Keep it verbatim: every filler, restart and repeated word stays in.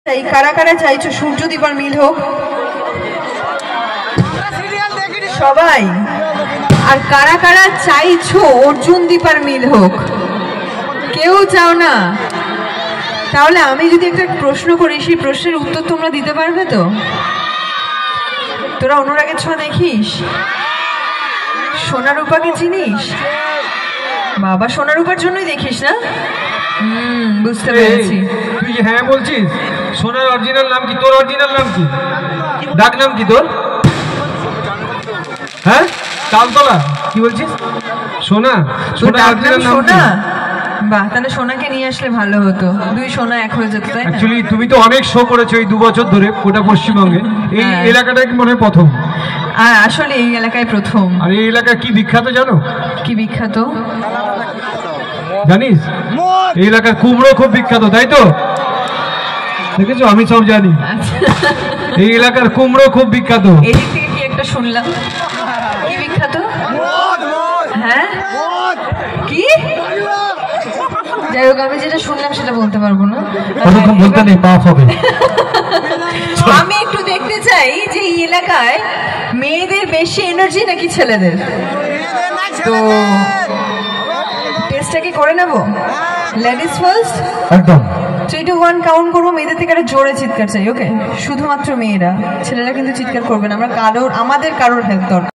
তাই কারা কারা চাইছো সূর্যদীপার মিল হোক? সবাই। আর কারা কারা চাইছো অর্জুন দীপার মিল হোক? কেউ চাও না? তাহলে আমি যদি একটা প্রশ্ন করি, সেই প্রশ্নের উত্তর তোমরা দিতে পারবে তো? তোরা অনুরাগের ছোঁয়া দেখিস? সোনারূপাকে চিনিস? বাবা, সোনারূপার জন্যই দেখিস না? হুম, বুঝতে পেরেছি। তুই হ্যাঁ বলছিস? সোনার অরিজিনাল নাম কি? তোর অরিজিনাল নাম কি? ডাক নাম কি তোর? হ্যাঁ, তালতলা। কি বলছিস? সোনা? সোনা অরিজিনাল নাম কি? বাহ, তাহলে সোনাকে নিয়ে আসলে ভালো হতো, দুই সোনা এক হয়ে যেত, তাই না? অ্যাকচুয়ালি তুমি তো অনেক শো করেছো এই দু বছর ধরে গোটা পশ্চিমবঙ্গে। এই এলাকাটা কি মনে হয় প্রথম? আর আসলে এই এলাকায় প্রথম। আর এই এলাকা কি বিখ্যাত জানো? কি বিখ্যাত জানিস? এই এলাকার কুমড়ো খুব বিখ্যাত, তাই তো? দেখেছো, আমি সব জানি। এই এলাকার কুমড়ো খুব বিখ্যাত। এদিক থেকে কি একটা শুনলাম, কি বিখ্যাত? হ্যাঁ, কি? যাই হোক, আমি যেটা শুনলাম সেটা বলতে পারবো না। বলতে নেই, পাপ হবে। আমি একটু দেখতে চাই যে এই এলাকায় মেয়েদের বেশি এনার্জি নাকি ছেলেদের। তো টেস্টটাকে করে নেব। Ladies first. একদম। থ্রি টু ওয়ান কাউন্ট করবো, মেয়েদের থেকে একটা জোরে চিৎকার চাই। ওকে, শুধুমাত্র মেয়েরা, ছেলেরা কিন্তু চিৎকার করবে না। আমরা কারোর আমাদের কারোর হেল্প দরকার।